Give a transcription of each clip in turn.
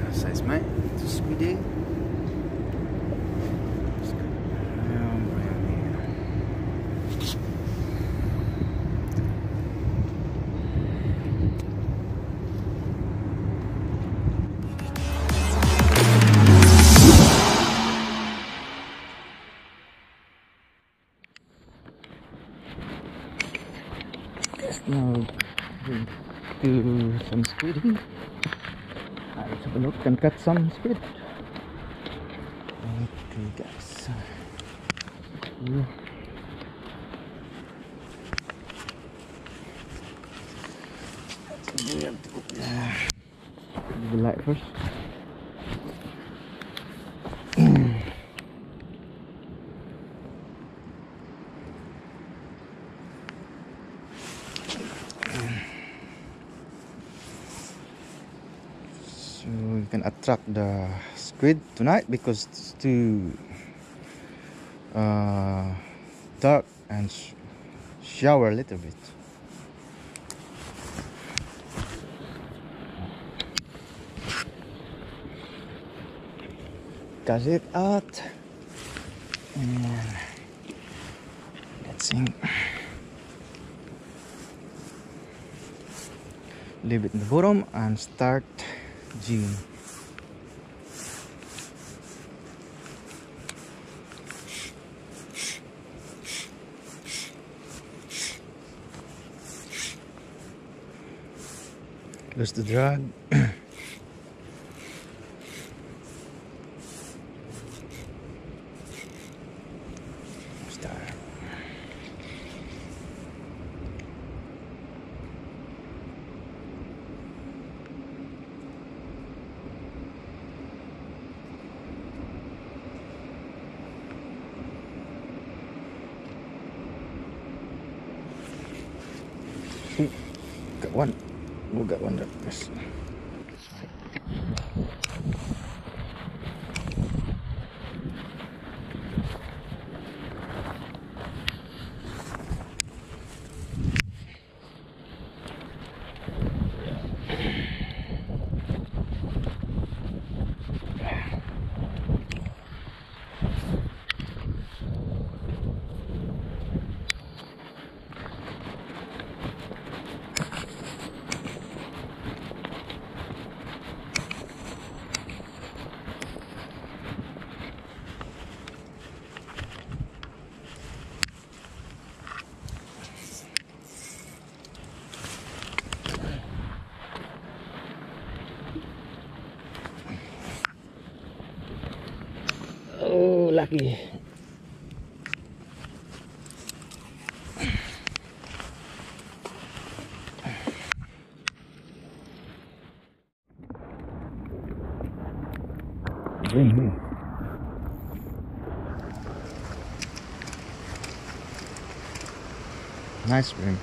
Size mate, squiddy. Now do some squid. Let's have a look and catch some squid. Okay guys. The light first. So you can attract the squid tonight because it's too dark and shower a little bit. Cast it out and let's see. Leave it in the bottom and start jigging. Lose the drag. Start. Got one. We got one like this. Oh, lucky. Bring here. Nice ring.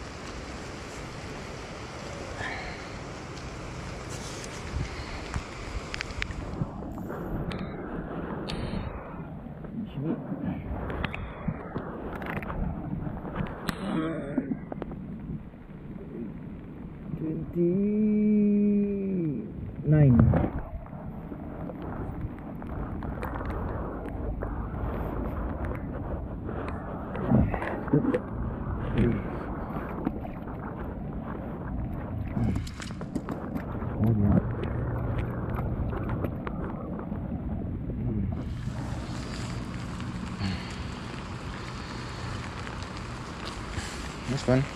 $29. That's fun.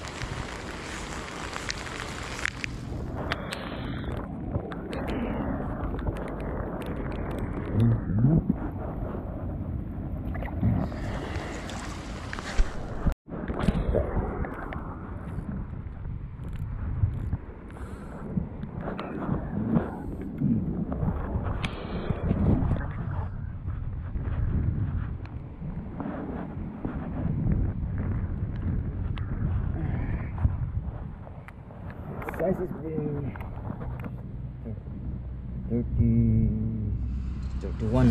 Size is being 31.